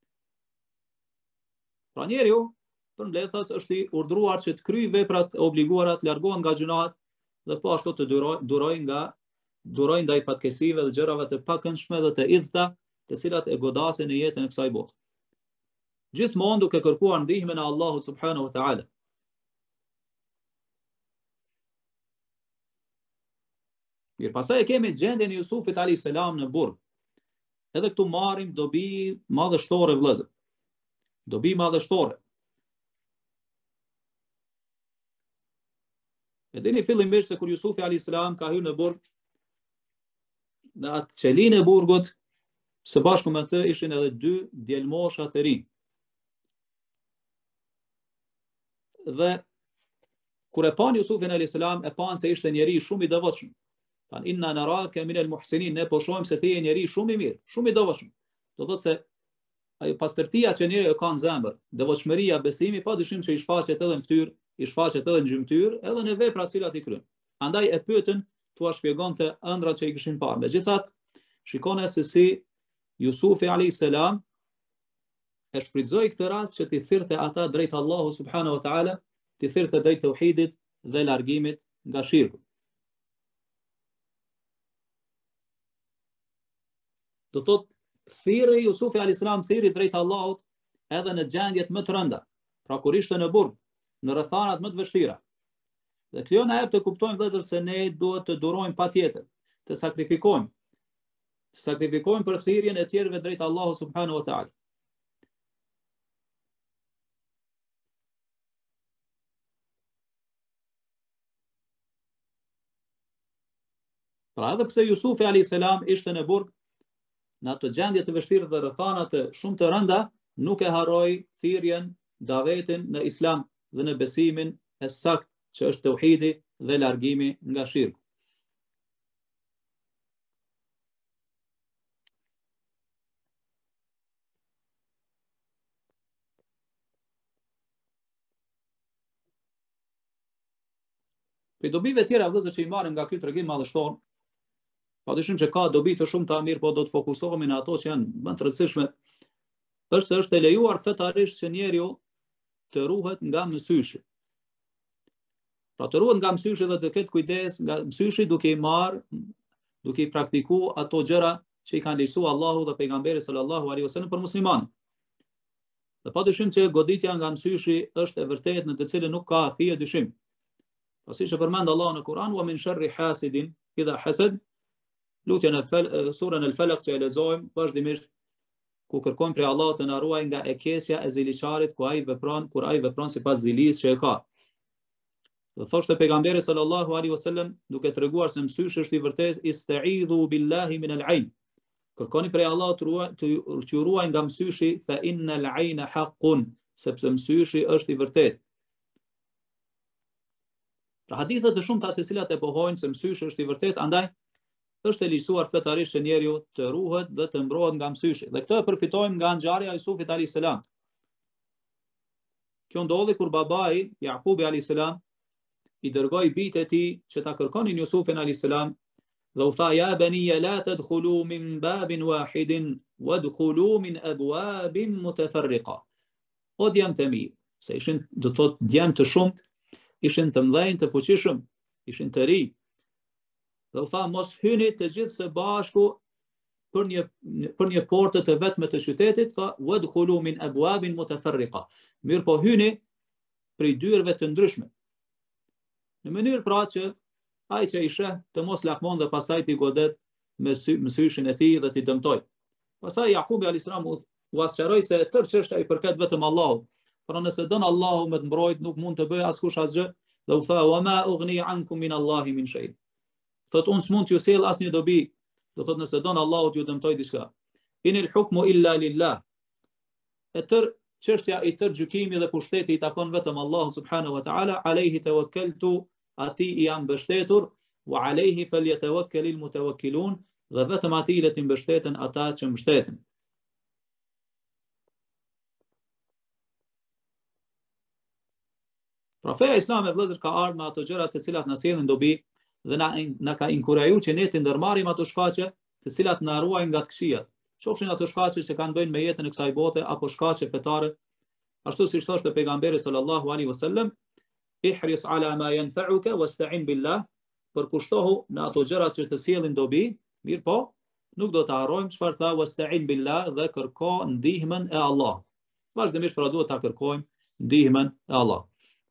Pra njeriu, për mbledhës, është i urdhëruar që të kryejë veprat e obliguara, të largohen nga gjunat dhe po ashtu të duroj, duroj nga duroj ndaj fatkeqësive dhe gjërave të pakëndshme dhe të idhta, të cilat e godasin në jetën e kësaj bote. Gjithmonë duke kërkuar ndihmën e Allahut subhanahu wa taala. Mirë, pastaj e kemi gjendjen e Jusufit alayhis salam në burg. Edhe këtu marrim dobi madhështore vëllezër. Dobi madhështore. E dini fillimisht se kur Jusufi alayhis salam ka hyrë në burg, në atë qelinë e burgut, së bashku me të ishin edhe dy djelmosha të rinj. Dhe kur e pan Jusufin alayhis salam, e pan se ishte njeri shumë i devotshëm. Tan inna naraka min al-muhsinin, ne po shohim se ti je njeri shumë i mirë, shumë i devotshëm. Do thotë se ajo pastërtia që njeriu ka në zemër, devotshmëria, besimi, padyshim që i shfaqet edhe në fytyrë, i shfaqet edhe në gjymtyr, edhe në veprat që i kryen. Andaj e pyetën, tua shpjegonte ëndrat që i kishin parë. Megjithatë, shikone se si Jusufi alayhis salam e shfrytëzoi këtë rast që t'i thirrte ata drejt Allahu subhanahu wa taala, t'i thirrte drejt tauhidit dhe largimit nga shirku. Do thot, thirrri Jusufi alayhis salam thirrri drejt Allahut edhe në gjendjet më të rënda, pra kur ishte në burg, në rrethanat më të vështira. Dhe kjo na jep të kuptojmë vëllezër se ne duhet të durojmë patjetër, të sakrifikojmë, të sakrifikojmë për thirrjen e tjerëve drejt Allahut subhanahu wa taala. Pra edhe pse Jusufi alayhis salam ishte në burg, në ato gjendje të vështirë dhe rrethana të shumë të rënda, nuk e harroi thirrjen, davetin në Islam dhe në besimin e saktë që është tauhidi dhe largimi nga shirku. Për dobive tjera vëllezër që i marrim nga ky tregim madhështor, padyshim që ka dobi të shumta, mirë po do të fokusohemi në ato që janë më të rëndësishme, është se është e lejuar fetarisht që njeriu të ruhet nga mësyshi. Pra të ruhet nga mësyshi dhe të ketë kujdes nga mësyshi duke i marr, duke i praktikuar ato gjëra që i kanë lejuar Allahu dhe pejgamberi sallallahu alaihi wasallam për musliman. Dhe padyshim që goditja nga mësyshi është e vërtetë në të cilën nuk ka fije dyshim. Pasi që përmend Allahu në Kur'an, wa min sharri hasidin idha hasad, lutjen e surën al-Falaq që e lexojmë vazhdimisht, ku kërkojmë prej Allahut të na ruajë nga e keqja e ziliçarit, ku ai vepron, kur ai vepron sipas zilisë që e ka. Dhe thoshte pejgamberi sallallahu alaihi wasallam, duke treguar se mësyshi është i vërtet, ista'idhu billahi min al-ayn. Kërkoni prej Allahut të ju ruajë nga mësyshi, fa innal ayna haqqun, sepse mësyshi është i vërtet. Pra hadithet e shumta të cilat e pohojnë se mësyshi është i vërtet, andaj është e lejuar fetarisht që njeriu të ruhet dhe të mbrohet nga mësyshi. Dhe këtë e përfitojmë nga ngjarja e Jusufit alayhis salam. Kjo ndodhi kur babai Jakubi alayhis salam i dërgoi bijtë e tij që ta kërkonin Jusufin alayhis salam dhe u tha: "Ya baniya la tadkhulu min babin wahidin wadkhulu min abwabin mutafarriqa." O djemt e mi, se ishin, do të thotë, djemt të shumt, ishin të mëdhenj, të fuqishëm, ishin të ri. Dhe u tha: "Mos hyni të gjithë së bashku për një për një portë të vetme të qytetit, tha wadkhulu min abwabin mutafarriqa." Mirë po hyni prej dyrëve të ndryshme. Në mënyrë pra që ai që i sheh të mos lakmon dhe pastaj t'i godet me mysyshin e tij dhe t'i dëmtoj. Pastaj Jakubi alayhis salam u asqaroi se tërë çështja i përket vetëm Allahut. Por nëse don Allahu me të mbrojt, nuk mund të bëj askush asgjë, dhe u tha: "Wa ma ughni ankum min Allahi min shay." Thot, unë s'mund t'ju sjell asnjë dobi. Do thot, nëse don Allahu t'ju dëmtoj diçka. Inil hukmu illa lillah. E tërë çështja i tërë gjykimi dhe pushteti i takon vetëm Allahu subhanahu wa ta'ala. Alayhi tawakkaltu, atij i jam mbështetur, wa alayhi falyatawakkalul mutawakkilun, dhe vetëm atij le të mbështeten ata që mbështeten. Pra feja islame vëllezër ka ardhur me ato gjëra të cilat na sjellin dobi dhe na na ka inkurajuar që ne të ndërmarrim ato shkaqe të cilat na ruajnë nga të këqijat. Qofshin ato shkaqe që kanë bënë me jetën e kësaj bote apo shkaqe fetare, ashtu siç thoshte pejgamberi sallallahu alaihi wasallam, ihris ala ma yanfa'uka wasta'in billah, përkushtohu në ato gjëra që të sjellin dobi, mirë po, nuk do të harrojmë çfarë tha wasta'in billah, dhe kërko ndihmën e Allahut. Vazhdimisht pra duhet ta kërkojmë ndihmën e Allahut.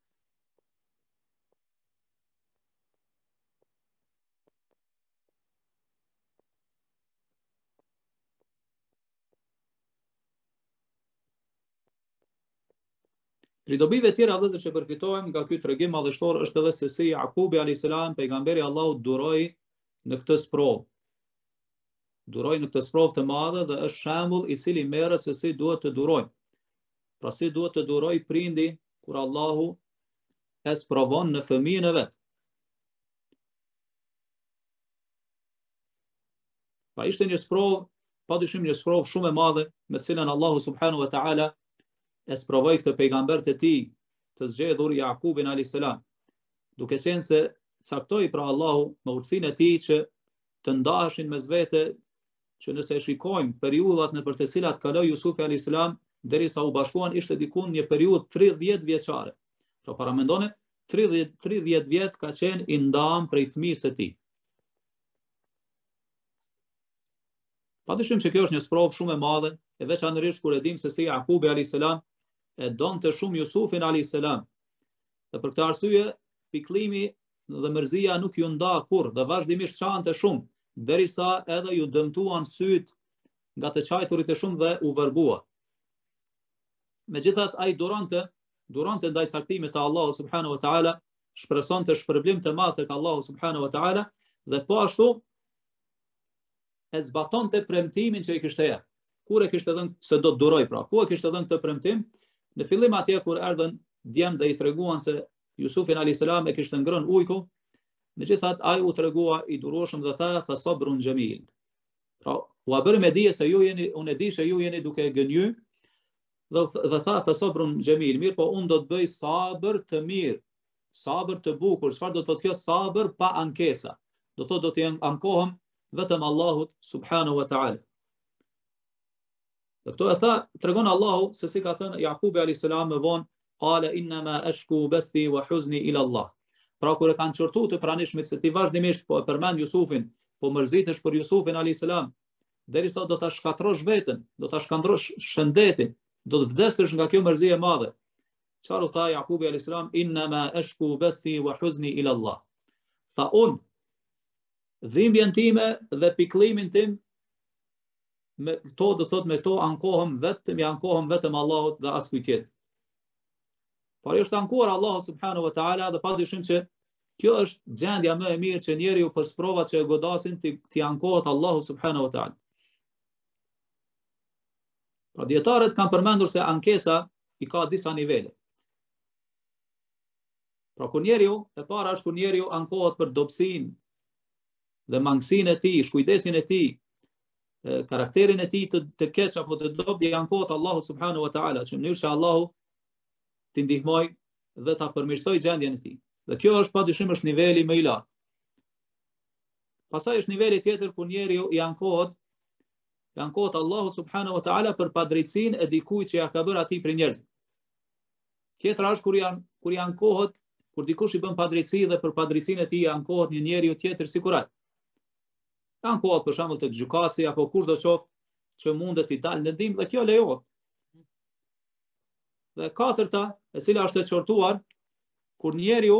Pri dobive tjera vëllezër që përfitojmë nga ky tregim madhështor është edhe se si Jakubi alayhis salam, pejgamberi i Allahut, duroi në këtë sprovë. Duroi në këtë sprovë të madhe dhe është shembull i cili merret se si duhet të durojmë. Pra si duhet të duroj prindi kur Allahu e sprovon në fëmijën e vet. Pa ishte një sprovë, padyshim një sprovë shumë e madhe, me të cilën Allahu subhanahu wa ta'ala e sprovoi këtë pejgamber të tij të zgjedhur Jakubin alayhis salam, duke qenë se caktoi pra Allahu me urtësinë e tij që të ndaheshin mes vete, që nëse e shikojmë periudhat në për të cilat kaloi Jusufi alayhis salam derisa u bashkuan, ishte diku një periudhë tridhjetë vjeçare. Pra para mendoni, tridhjetë tridhjetë vjet ka qenë i ndam prej fëmijës së tij. Padyshim që kjo është një sprovë shumë e madhe, e veçanërisht kur e dim se si Jakubi alayhis salam e donte shumë Jusufin alayhis salam. Dhe për këtë arsye, pikëllimi dhe mërzia nuk ju nda kurrë dhe vazhdimisht çante shumë, derisa edhe ju dëmtuan syt nga të qajturit e shumë dhe u verbua. Megjithatë ai duronte, duronte ndaj caktimit të Allahut subhanahu wa ta'ala, shpresonte shpërblim të madh tek Allahu subhanahu wa ta'ala, dhe po ashtu e zbatonte premtimin që i kishte dhënë. Kur e kishte dhënë se do të duroj, pra, ku e kishte dhënë këtë premtim? Në fillim atje kur erdhën djemt dhe i treguan se Jusufin alayhis salam e kishte ngrënë ujku, megjithatë ai u tregua i durueshëm dhe tha: "Fa sabrun jamil." Pra, u bëri me dije se ju jeni, unë e di se ju jeni duke gënjy, dhe dhe tha: "Fa sabrun jamil." Mirë, po unë do të bëj sabër të mirë. sabër të bukur. Çfarë do të thotë kjo sabër pa ankesa? Do thotë do të ankohem vetëm Allahut subhanahu wa ta'ala. Dhe këto e tha, tregon Allahu se si ka thënë Jakubi alayhis salam më vonë, qala inma ashku bathi wa huzni ila Allah. Pra kur e kanë çortuar të pranishmit se ti vazhdimisht po e përmend Jusufin, po mërzitesh për Jusufin alayhis salam, derisa do ta shkatrosh veten, do ta shkandrosh shëndetin, do të vdesësh nga kjo mërzi e madhe. Çfarë u tha Jakubi alayhis salam, inma ashku bathi wa huzni ila Allah. Tha unë dhimbjen time dhe pikëllimin tim me to do thot me to ankohem vetëm ja ankohem vetëm Allahut dhe askujt tjetër. Por është ankuar Allahut subhanahu wa taala dhe padyshim që kjo është gjendja më e mirë që njeriu për sprovat që e godasin ti, ti ankohet Allahut subhanahu wa taala. Pra dietarët kanë përmendur se ankesa i ka disa nivele. Pra kur njeriu, e para është kur njeriu ankohet për dobësinë dhe mangësinë e tij, shkujdesin e tij, karakterin e tij të, të keq apo të dobët, i ankohet Allahut subhanahu wa taala, që në mënyrë që Allahu t'i ndihmoj dhe ta përmirësoj gjendjen e tij. Dhe kjo është padyshim është niveli më i lartë. Pastaj është niveli tjetër ku njeriu i ankohet i ankohet Allahut subhanahu wa taala për padrejtsinë e dikujt që ja ka bërë atij për njerëz. Tjetra është kur janë kur i ankohet kur dikush i bën padrejtësi dhe për padrejtsinë e tij ankohet një njeriu tjetër sikur ai. Ankohet për shembull tek gjykatësi apo kushdo qoftë që mundet i dalë në ndim dhe kjo lejohet. Dhe katërta, e cila është e qortuar, kur njeriu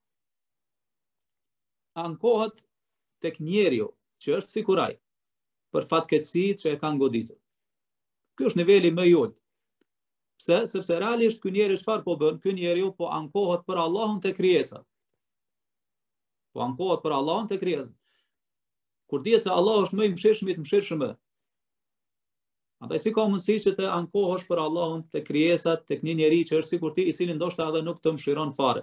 ankohet tek njeriu që është sikur ai për fatkeqësitë që e kanë goditur. Ky është niveli më i ulët. Pse? Sepse realisht ky njeri çfarë po bën? Ky njeriu po ankohet për Allahun te krijesa. Po ankohet për Allahun te krijesa. Kur dihet se Allah është më i mëshirshëm i të mëshirshëm. Andaj si ka mundësi që të ankohesh për Allahun te krijesat, tek një njeri që është sikur ti, i cili ndoshta edhe nuk të mëshiron fare.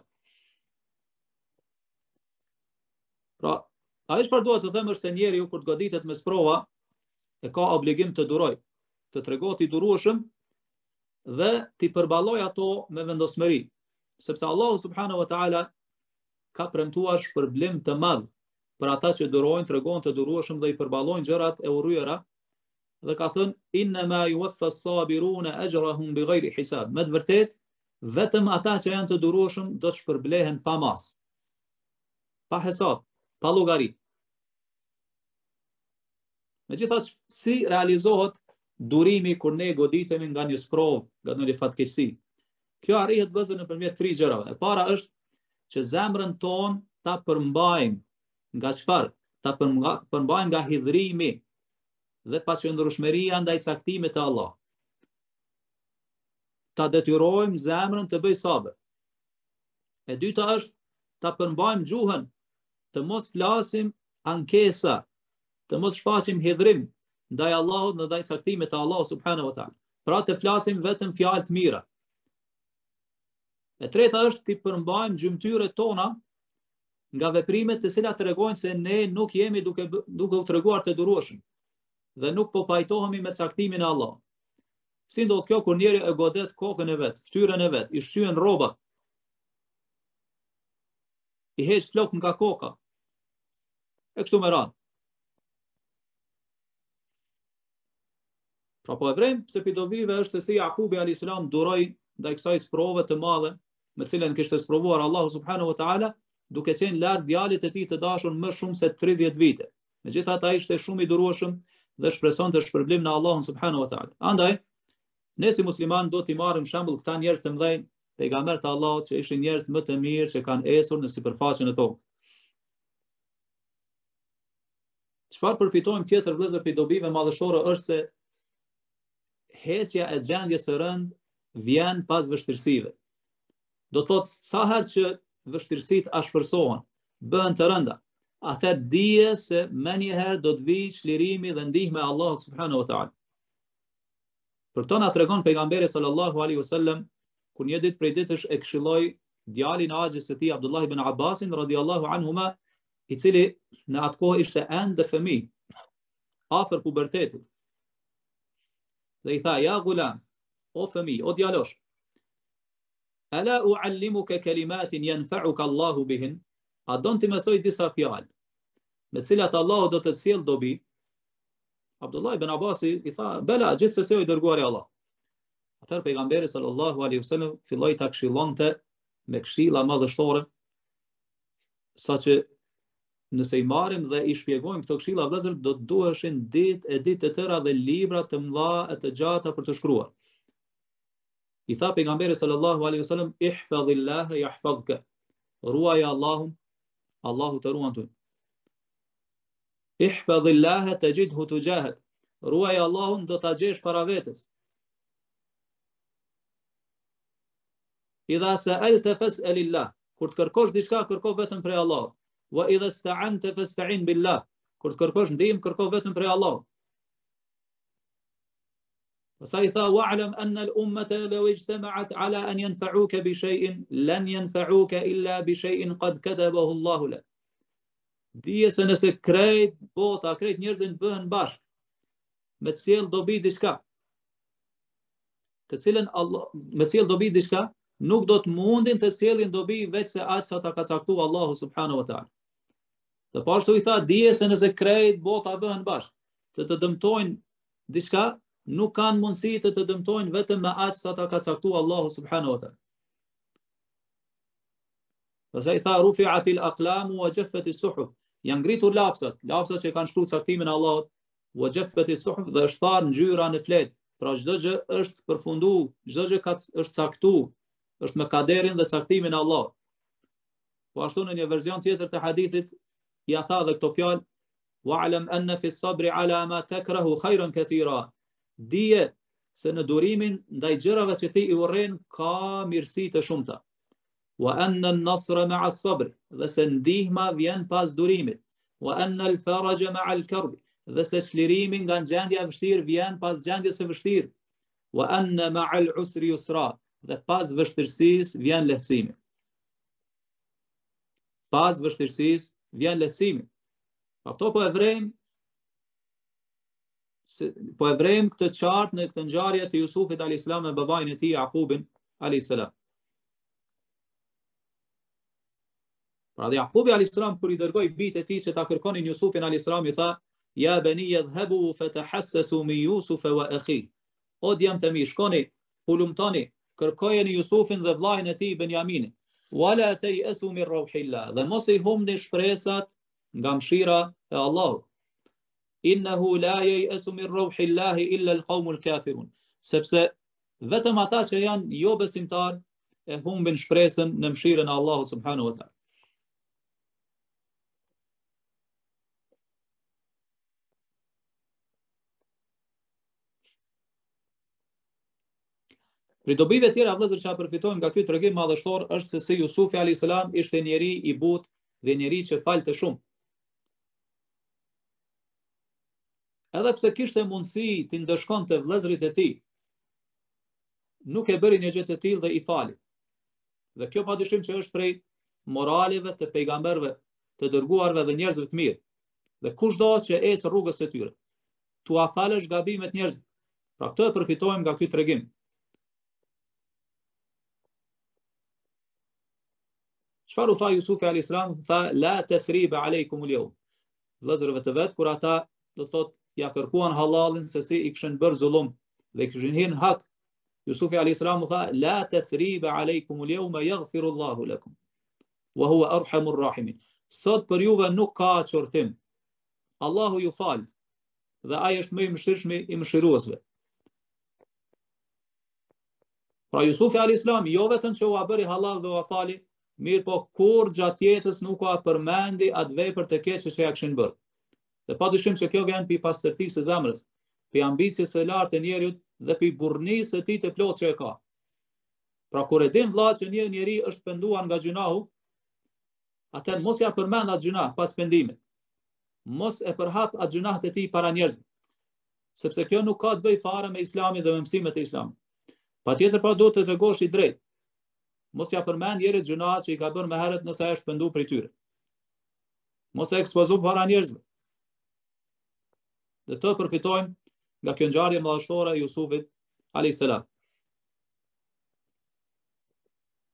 Pra, ai çfarë duhet të them është se njeriu kur të goditet me sprova e ka obligim të duroj, të tregohet i durueshëm dhe ti përballoj ato me vendosmëri, sepse Allahu subhanahu wa taala ka premtuar shpërblim të madh për ata që durojnë, tregojnë të durueshëm dhe i përballojnë gjërat e urryera, dhe ka thënë inma yuwaffa as-sabiruna ajrahum bighayri hisab. Me të vërtetë, vetëm ata që janë të durueshëm do të shpërblehen pa mas, pa hesab, pa llogari. Megjithatë, si realizohet durimi kur ne goditemi nga një sprovë, nga një fatkeqësi? Kjo arrihet vëllezër nëpërmjet tre gjërave. E para është që zemrën tonë ta përmbajmë nga çfarë? Ta përmbajmë nga hidhrimi dhe paqëndrueshmëria ndaj caktimit të Allah. Ta detyrojmë zemrën të bëjë sabër. E dyta është ta përmbajmë gjuhën, të mos flasim ankesa, të mos shfaqim hidhrim ndaj Allahut dhe ndaj caktimit të Allahut subhanahu wa taala. Pra të flasim vetëm fjalë të mira. E treta është të përmbajmë gjymtyrët tona nga veprimet të cilat tregojnë se ne nuk jemi duke duke u treguar të durueshëm dhe nuk po pajtohemi me caktimin e Allahut. Si ndodh kjo kur njeri e godet kokën e vet, fytyrën e vet, i shqyen rrobat, i heq flok nga koka, e kështu me radhë. Pra po e vrem se pidovive është se si Jakubi alayhis salam duroi ndaj kësaj sprove të madhe me cilën kishte sprovuar Allahu subhanahu wa taala, duke qenë larg djalit të tij të dashur më shumë se tridhjetë vite. Megjithatë ai ishte shumë i durueshëm dhe shpresonte shpërblim në Allahun subhanahu wa taala. Andaj, ne si musliman do t'i marrim shembull këta njerëz të mëdhenj, pejgamberët e Allahut që ishin njerëz më të mirë që kanë ecur në sipërfaqen e tokës. Çfarë përfitojmë tjetër vëllezër për dobive madhështore është se heqja e gjendjes së rënd vjen pas vështirësive. Do thotë sa herë që vështirësitë ashpërsohen, bëhen të rënda, atëherë dije se menjëherë do të vijë çlirimi dhe ndihma e Allahut subhanahu wa taala. Për to na tregon pejgamberi sallallahu alaihi wasallam kur një ditë prej ditësh e këshilloi djalin e Axhës së tij Abdullah ibn Abbasin radhiyallahu anhuma, i cili në atë kohë ishte ende fëmijë, afër pubertetit. Dhe i tha, ja gulam, o fëmijë, o djalosh, ala uallimuka kalimatin yanfa'uka Allahu bihin, a don të mësoj disa fjalë me të cilat Allahu do të të sjellë dobi. Abdullah ibn Abbasi i tha, bela, gjithsesi o i dërguari i Allah. Atëherë pejgamberi sallallahu alaihi wasallam filloi ta këshillonte me këshilla madhështore, saqë nëse i marrim dhe i shpjegojmë këto këshilla vëllezër, do të duheshin ditë e ditë të tëra dhe libra të mëdha e të gjata për të shkruar. I tha pejgamberi sallallahu alaihi wasallam, ihfazillah yahfazka, ruaj Allahun, Allahu të ruan ty. Ihfazillah tajidhu tujahak, ruaj Allahun, do ta gjesh para vetes. Idha sa'alta fas'alillah, kur të kërkosh diçka, kërko vetëm prej Allahut. Wa idha ista'anta fasta'in billah, kur të kërkosh ndihmë, kërko vetëm prej Allahut. Pastaj tha, wa'lam anna al-ummata law ijtama'at 'ala an yanfa'uka bi shay'in lan yanfa'uka illa bi shay'in qad katabahu Allahu lak. Dije se nëse krejt bota, krejt njerëzit bëhen bashkë me të sjellë dobi diçka, të cilën Allah, me të sjellë dobi diçka, nuk do të mundin të sjellin dobi veç se aq sa ta ka caktuar Allahu subhanahu wa ta'ala. Dhe pashtu i tha, dije se nëse krejt bota bëhen bashkë të të dëmtojnë diçka, nuk kanë mundësi të të dëmtojnë vetëm me aq sa ta ka caktuar Allahu subhanahu wa ta'ala. Pastaj i tha, rufi'atil aqlamu wa jaffati suhuf, janë ngritur lapsat, lapsat që kanë shkruar caktimin e Allahut, wa jaffati suhuf, dhe është tharë ngjyra në fletë. Pra çdo gjë është përfunduar, çdo gjë ka është caktuar, është me kaderin dhe caktimin e Allahut. Po ashtu në një version tjetër të hadithit ja tha dhe këto fjalë, wa'lam anna fi as-sabri 'ala ma takrahu khayran kathira. Dije se në durimin ndaj gjërave që ti i urren ka mirësi të shumta. Wa anna an-nasra ma'a as-sabr, dhe se ndihma vjen pas durimit. Wa anna al-faraja ma'a al-karb, dhe se çlirimi nga gjendja e vështirë vjen pas gjendjes së vështirë. Wa anna ma'a al-usri yusra, dhe pas vështirësisë vjen lehtësimi. Pas vështirësisë vjen lehtësimi. Pa këto po e vrejmë, po e vrejmë këtë qartë në këtë ngjarje të Jusufit alayhis salam me babain e tij Jakubin alayhis salam. Pra dhe Jakubi alayhis salam kur i dërgoi bijtë e tij që ta kërkonin Jusufin alayhis salam, i tha, ja bani yadhhabu fatahassasu min Yusuf wa akhihi. O djemt të mi, shkoni, hulumtoni, kërkojeni Jusufin dhe vllajën e tij Benjaminin. Wala tayasu min rauhillah, dhe mos i humni shpresat nga mëshira e Allahut. Innahu la yayasu min rauhillah illa al-qawmul kafirun, sepse vetëm ata që janë jo besimtar e humbin shpresën në mëshirën e Allahut subhanahu wa ta'ala. Për dobive tjera vëllezër që përfitojmë nga ky tregim madhështor është se si Jusufi alayhis salam ishte njeri i butë dhe njeri që falte shumë. Edhe pse kishte mundësi të ndëshkonte vëllezërit e tij, nuk e bëri një gjë të tillë dhe i fali. Dhe kjo padyshim që është prej moraleve të pejgamberëve, të dërguarve dhe njerëzve të mirë. Dhe kushdo që ecë rrugës së tyre, tu a falësh gabimet njerëzve. Pra këtë e përfitojmë nga ky tregim. Çfarë u tha Jusufi alayhis salam? Tha, la tathriba alaykum al-yawm. Vëllezërve të vet, kur ata do thotë ja kërkuan hallalin se si i kishin bërë zullum dhe kishin hyrë në hak, Jusufi alayhis salam u tha, la tathriba alaykum al-yawma yaghfiru Allahu lakum wa huwa arhamur rahimin. Sot për juve nuk ka qortim. Allahu ju fal dhe ai është më i mëshirshëm i mëshiruesve. Pra Jusufi alayhis salam jo vetëm që u bëri halal dhe u fali, mirë po kur gjatë jetës nuk ka përmendi atë vepër të keqe që ja kishin bërë. Dhe padyshim se kjo vjen pi pastërtisë së zemrës, pi ambicjes së lartë të njerit dhe pi burrnisë së tij të plotë që e ka. Pra kur e din vëlla që një njeri është penduar nga gjunahu, atëherë mos ja përmend atë gjunah pas pendimit. Mos e përhap atë gjunah të tij para njerëzve. Sepse kjo nuk ka të bëjë fare me Islamin dhe me mësimet e Islamit. Patjetër pra duhet të tregosh i drejtë. Mos ja përmend njerit gjunat që i ka bërë më herët nëse ai është penduar prej tyre. Mos e ekspozo para njerëzve. Dhe të përfitojmë nga kjo ngjarje madhështore e Jusufit alayhis salam.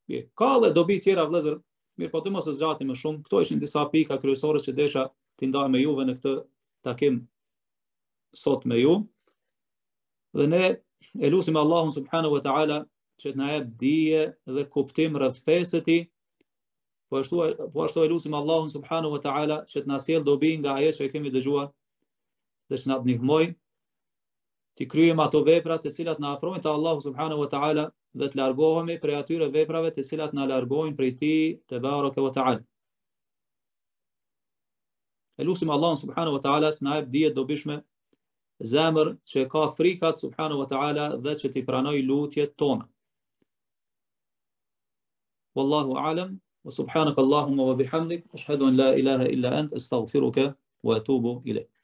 Ka dhe dobi tjera vëllezër, mirë po të mos e zgjatim më shumë. Këto ishin disa pika kryesore që desha t'i ndaj me juve në këtë takim sot me ju. Dhe ne e lutim Allahun subhanahu wa taala që të na jap dije dhe kuptim rreth fesë së tij. Po ashtu po ashtu e lutim Allahun subhanahu wa taala që të na sjell dobi nga ajo që kemi dëgjuar dhe që na ndihmoj të kryejmë ato vepra të cilat na afrojnë te Allahu subhanahu wa taala dhe të largohemi prej atyre veprave të cilat na largojnë prej tij te baraka wa taala. E lutim Allahun subhanahu wa taala që na jap dije dobishme, zemër që ka frikat subhanahu wa taala dhe që t'i pranoj lutjet tona. Wallahu a'lam wa subhanaka Allahumma wa bihamdik ashhadu an la ilaha illa ant astaghfiruka wa atubu ilayk.